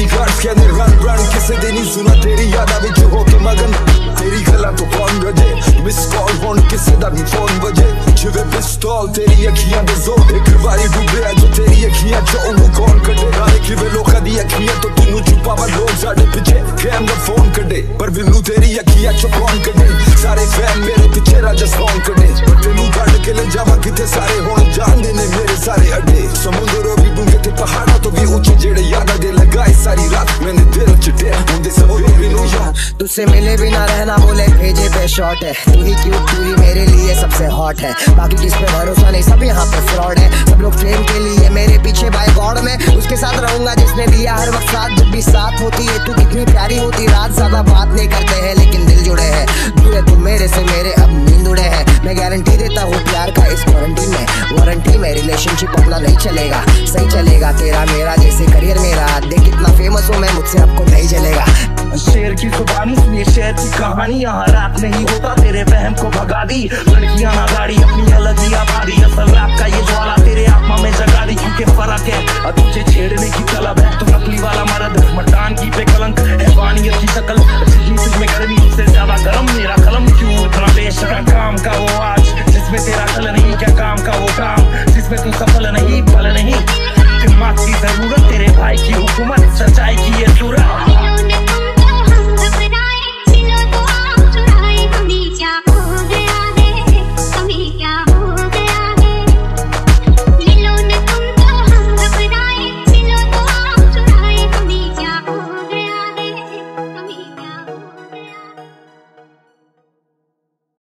bodyguards कहने run run किसे देनी सुना तेरी यादा विच होके मगन तेरी गल्लां तो कौन रजे मिस कॉल फोन किसे दा भी फोन बजे जिवे पिस्तौल तेरी अखियां दे जोर एक बारी डुबे जो तेरी अखियां चो उन्हें कौन कटे गाले किवे लोकां दी अखियां तो तू छुपावा लोग साडे पिछे कैम दा फोन कटे पर बिन्नू तेरी अखियां चो कौन कटे सारे फैन मेरे पिछे राजा कौन कटे पर तेनू गढ़ के ले जावा किथे सारे होण जानदे ने मेरे सारे अड्डे समुंदरों भी डूंगे ते पहाड़ों तो भी ऊंचे जेड़े यादां दे लगाए सारी रात मैंने दिल च डे मुंडे सब बिन्नू यार तुझसे मिले बिना रहना बोले भेजे पे शॉट है तू ही क्यूट तू ही मेरे लिए सबसे हॉट है बाकी किस पे भरोसा नहीं सब यहाँ पे फ्रॉड है सब लोग फेम के लिए मेरे पीछे बाय गॉड में उसके साथ रहूंगा जिसने दिया हर वक्त साथ जब भी साथ होती है तू कितनी प्यारी होती रात ज्यादा बात नहीं करते हैं लेकिन दिल जुड़े हैं दूर है तू मेरे से मेरे अब नींद उड़े हैं मैं गारंटी देता हूँ प्यार का इस क्वारंटीन में वारंटी में रिलेशनशिप अपना नहीं चलेगा सही चलेगा तेरा मेरा जैसे करियर मेरा देख कितना फेमस हूँ मैं मुझसे आपको नहीं चलेगा शेर की जुबानी सुनिए शेर की कहानी यहाँ रात नहीं होता तेरे बहम को भगा दी लड़कियां ना गाड़ी अपनी अलग ही आबादी असल रात का ये ज्वाला तेरे आत्मा में जगा दी क्योंकि फर्क है तुझे छेड़ने की तलब है तो नकली वाला